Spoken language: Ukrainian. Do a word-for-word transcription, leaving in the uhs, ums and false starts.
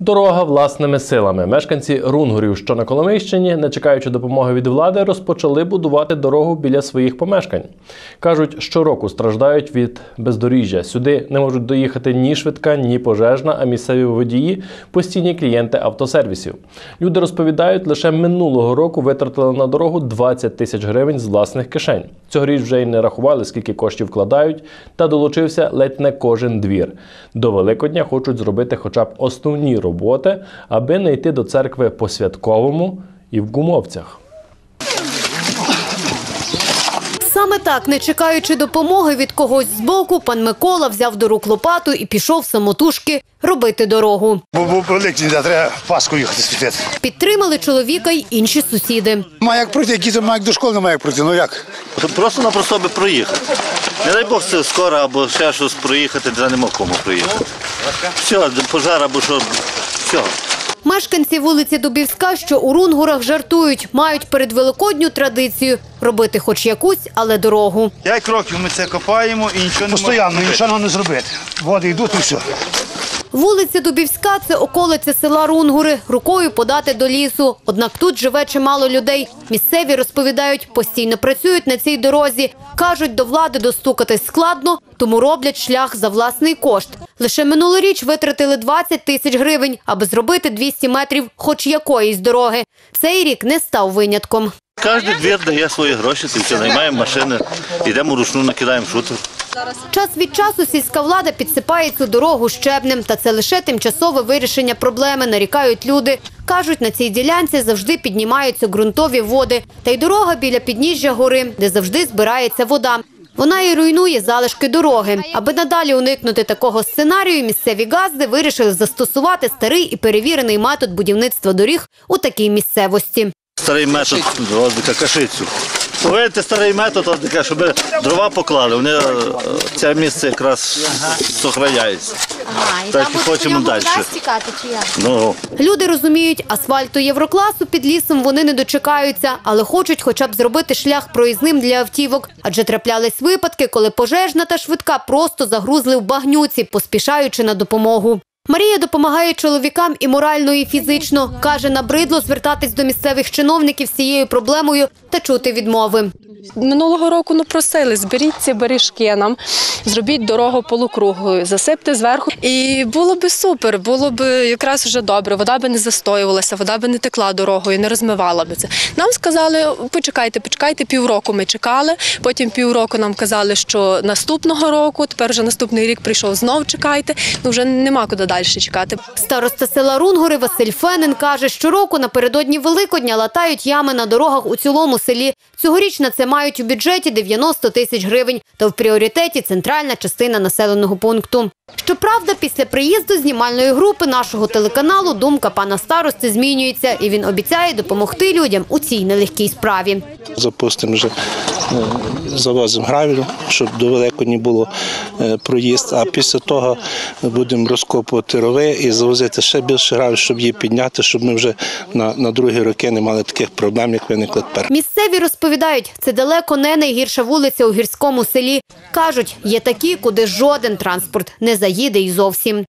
Дорога власними силами. Мешканці Рунгурів, що на Коломийщині, не чекаючи допомоги від влади, розпочали будувати дорогу біля своїх помешкань. Кажуть, щороку страждають від бездоріжжя. Сюди не можуть доїхати ні швидка, ні пожежна, а місцеві водії – постійні клієнти автосервісів. Люди розповідають, лише минулого року витратили на дорогу двадцять тисяч гривень з власних кишень. Цьогоріч вже й не рахували, скільки коштів вкладають, та долучився ледь не кожен двір. До Великодня хочуть зробити хоча б основні роботи, аби не йти до церкви по-святковому і в гумовцях. Саме так, не чекаючи допомоги від когось збоку, пан Микола взяв до рук лопату і пішов самотужки робити дорогу. Бо великий, треба Пасху їхати святити. Підтримали чоловіка й інші сусіди. Має як пройти, діти мають до школи, немає як пройти, ну як? Просто-напросто би проїхати. Не дай Бог, це скоро або ще щось проїхати, де нема кому проїхати. Все, пожар або що, все. Мешканці вулиці Дубівська, що у Рунгурах, жартують, мають передвеликодню традицію – робити хоч якусь, але дорогу. П'ять років ми це копаємо і нічого не Постоянно, нічого не зробити. Води йдуть і все. Вулиця Дубівська – це околиця села Рунгури, рукою подати до лісу. Однак тут живе чимало людей. Місцеві розповідають, постійно працюють на цій дорозі. Кажуть, до влади достукатись складно, тому роблять шлях за власний кошт. Лише минулоріч витратили двадцять тисяч гривень, аби зробити двісті метрів хоч якоїсь дороги. Цей рік не став винятком. Кожен двір дає свої гроші, тільки наймаємо машини, йдемо ручну, накидаємо шутер. Час від часу сільська влада підсипає цю дорогу щебнем. Та це лише тимчасове вирішення проблеми, нарікають люди. Кажуть, на цій ділянці завжди піднімаються ґрунтові води. Та й дорога біля підніжжя гори, де завжди збирається вода. Вона і руйнує залишки дороги. Аби надалі уникнути такого сценарію, місцеві газди вирішили застосувати старий і перевірений метод будівництва доріг у такій місцевості. Старий метод розвитку кашицю. Повірте, старий метод, от, щоб дрова поклали, вони, це місце якраз зберігається. Ага, і так там і хочемо далі. вода стікати чи як? Ну. Люди розуміють, асфальту єврокласу під лісом вони не дочекаються, але хочуть хоча б зробити шлях проїзним для автівок. Адже траплялись випадки, коли пожежна та швидка просто загрузли в багнюці, поспішаючи на допомогу. Марія допомагає чоловікам і морально, і фізично. Каже, набридло звертатись до місцевих чиновників з цією проблемою та чути відмови. Минулого року ну, просили, зберіть ці бережки нам, зробіть дорогу полукруглою, засипте зверху. І було б супер, було б якраз вже добре, вода б не застоювалася, вода б не текла дорогою, не розмивала б це. Нам сказали, почекайте, почекайте, півроку ми чекали, потім півроку нам казали, що наступного року, тепер вже наступний рік прийшов, знов чекайте, ну вже нема куди далі чекати. Староста села Рунгури Василь Фенин каже, щороку напередодні Великодня латають ями на дорогах у цілому селі. Цьогоріч на це мають у бюджеті дев'яносто тисяч гривень, та в пріоритеті центральна частина населеного пункту. Щоправда, після приїзду знімальної групи нашого телеканалу думка пана старости змінюється, і він обіцяє допомогти людям у цій нелегкій справі. Запустимо вже, завозимо гравію, щоб до Великодня було проїзд, а після того будемо розкопувати рови і завозити ще більше гравію, щоб її підняти, щоб ми вже на, на другі роки не мали таких проблем, як виникли тепер. Місцеві розповідають, це далеко не найгірша вулиця у гірському селі. Кажуть, є такі, куди жоден транспорт не заїде і зовсім.